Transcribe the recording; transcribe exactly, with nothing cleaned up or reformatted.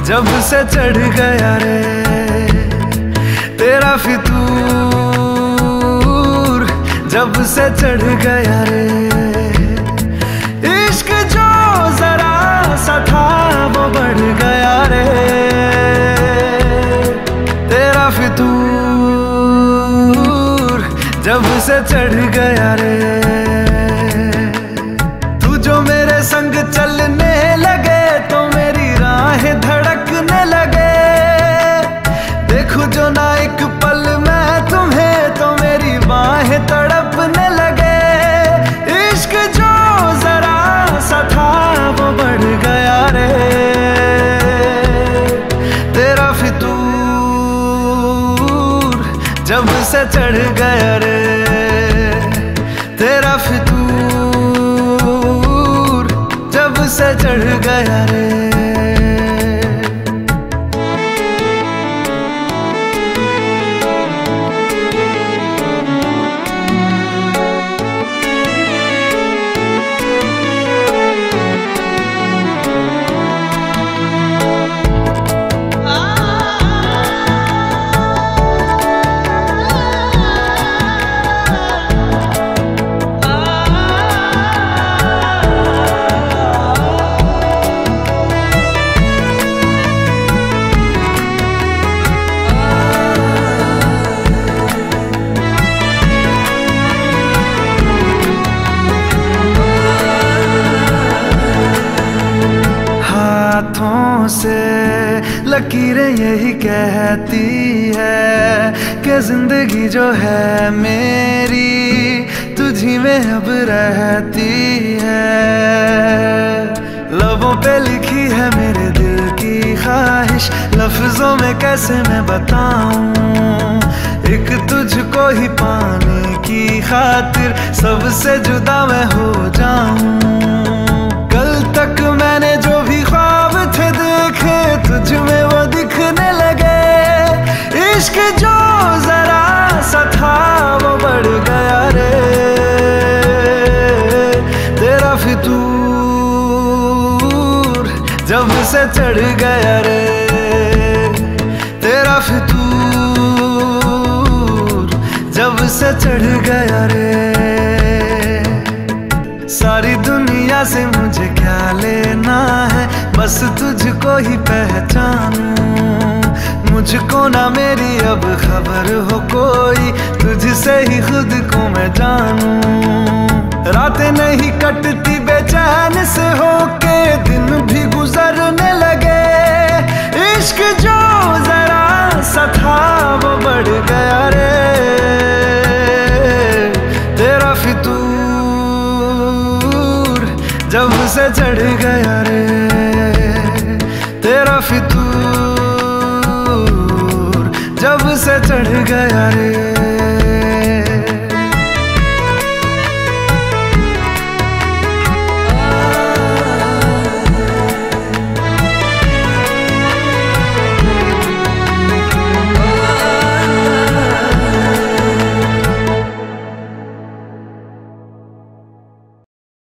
जब से चढ़ गया रे तेरा फितूर, जब से चढ़ गया रे इश्क जो जरा सा था वो बढ़ गया रे तेरा फितूर, जब से चढ़ गया रे। तू जो मेरे संग चलने लगे तो मेरी राहें धड़कने लगे, देखूं जो ना एक पल मैं तुम्हें तो मेरी बाहें तड़पने लगे। इश्क जो जरा सा था वो बढ़ गया रे तेरा फितूर, जब से चढ़ गया रे तेरा फितूर, जब से चढ़ गया रे। हाथों से लकीरें यही कहती है कि जिंदगी जो है मेरी तुझी में अब रहती है। लबों पे लिखी है मेरे दिल की ख्वाहिश, लफ्जों में कैसे मैं बताऊं, एक तुझको ही पाने की खातिर सबसे जुदा मैं हो जाऊं। कल तक मैंने जो भी ख्वाब थे देखे तुझ में वो दिखने लगे, इश्क जो जरा सा था वो बढ़ गया रे तेरा फितूर, जब से चढ़ गया रे तेरा फितूर, जब से चढ़ गया रे। सारी दुनिया से मुझे क्या लेना है, बस तुझको ही पहचानूं, मुझको ना मेरी अब खबर हो कोई, तुझसे ही खुद को मैं जानूं। रातें नहीं कटती बेचैन से होके दिन भी गुजरने लगे, इश्क जो जरा सा था वो बढ़ गया रे तेरा फितूर, जब से चढ़ गया रे तेरा फितूर, जब से चढ़ गया रे।